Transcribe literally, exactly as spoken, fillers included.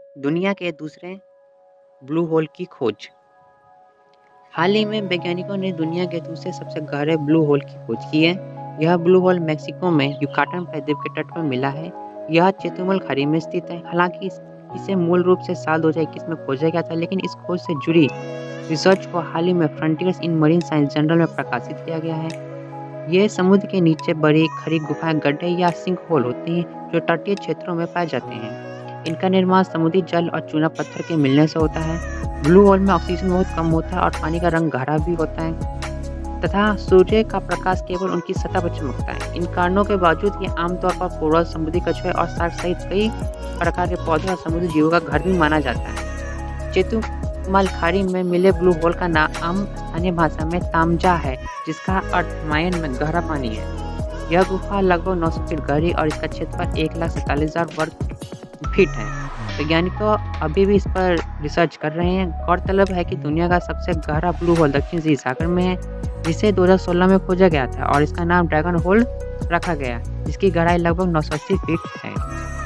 दुनिया के दूसरे ब्लू होल की खोज। हाल ही में वैज्ञानिकों ने दुनिया के दूसरे सबसे गहरे ब्लू होल की खोज की है। यह ब्लू होल मैक्सिको में युकाटन प्रायद्वीप के तट पर मिला है। यह चेतुमल खाड़ी में स्थित है। हालांकि इस, इसे मूल रूप से साल दो हज़ार इक्कीस में खोजा गया था, लेकिन इस खोज से जुड़ी रिसर्च को हाल ही में Frontiers in Marine Science journal में प्रकाशित किया गया है। ये समुद्र के नीचे बड़ी खड़ी गुफाएं, गड्ढे या सिंक होल होती हैं जो तटीय क्षेत्रों में पाए जाते हैं। इनका निर्माण समुद्री जल और चूना पत्थर के मिलने से होता है। ब्लू होल में ऑक्सीजन बहुत कम होता है और पानी का रंग गहरा भी होता है तथा सूर्य का प्रकाश केवल उनकी सतह पर चमकता है। इन कारणों के बावजूद ये आमतौर पर कोरल, समुद्री कछुए और शार्क सहित कई प्रकार के पौधे और समुद्री जीवों का घर भी माना जाता है। चेतुमल खाड़ी में मिले ब्लू होल का नाम स्थानीय भाषा में तामजा है, जिसका अर्थ मायन में गहरा पानी है। यह गुफा लगभग नौ सौ फीट गहरी और इसका क्षेत्रफल एक लाख सैंतालीस हजार वर्ग फीट है। वैज्ञानिक तो अभी भी इस पर रिसर्च कर रहे हैं। गौरतलब है कि दुनिया का सबसे गहरा ब्लू होल दक्षिण एशियाई सागर में है, जिसे दो हज़ार सोलह में खोजा गया था और इसका नाम ड्रैगन होल रखा गया, जिसकी गहराई लगभग नौ सौ अस्सी फीट है।